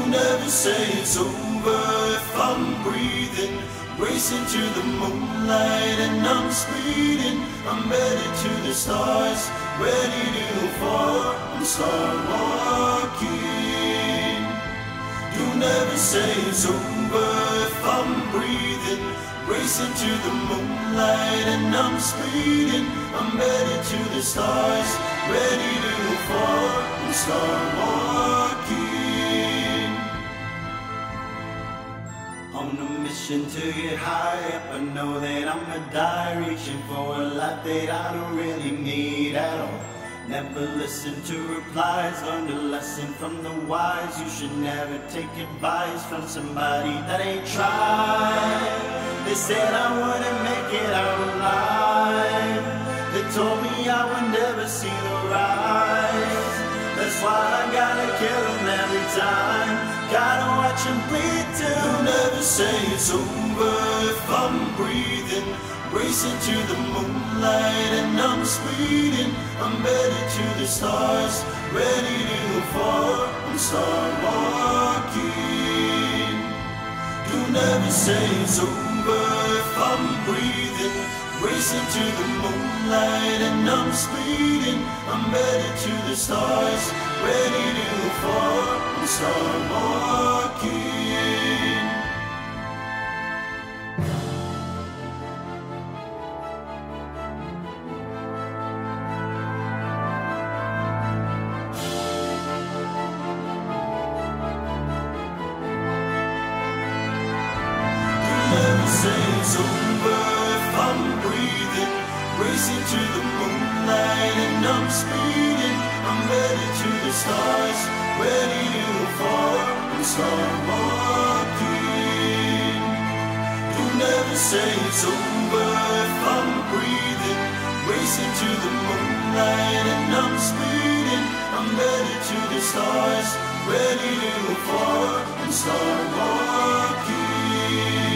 Never say it's over if I'm breathing. Racing to the moonlight and I'm speeding. I'm headed to the stars, ready to go far and start walking. You never say it's over if I'm breathing. Racing to the moonlight and I'm speeding. I'm headed to the stars, ready to go far and start walking. On a mission to get high up, I know that I'ma die, reaching for a life that I don't really need at all. Never listen to replies, learn a lesson from the wise. You should never take advice from somebody that ain't tried. They said I wouldn't make it out alive. They told me I would never see the rise. That's why I gotta kill them every time. Gotta watch them bleed too. Never say it's over if I'm breathing. Racing to the moonlight and I'm speeding. I'm headed to the stars, ready to go far and start walking. You never say it's over if I'm breathing. Racing to the moonlight and I'm speeding. I'm headed to the stars, ready to go far and start walking. Say it's over if I'm breathing. Racing to the moonlight and I'm speeding. I'm headed to the stars, ready to go far and start walking. You never say it's over if I'm breathing. Racing to the moonlight and I'm speeding. I'm headed to the stars, ready to go far and start walking.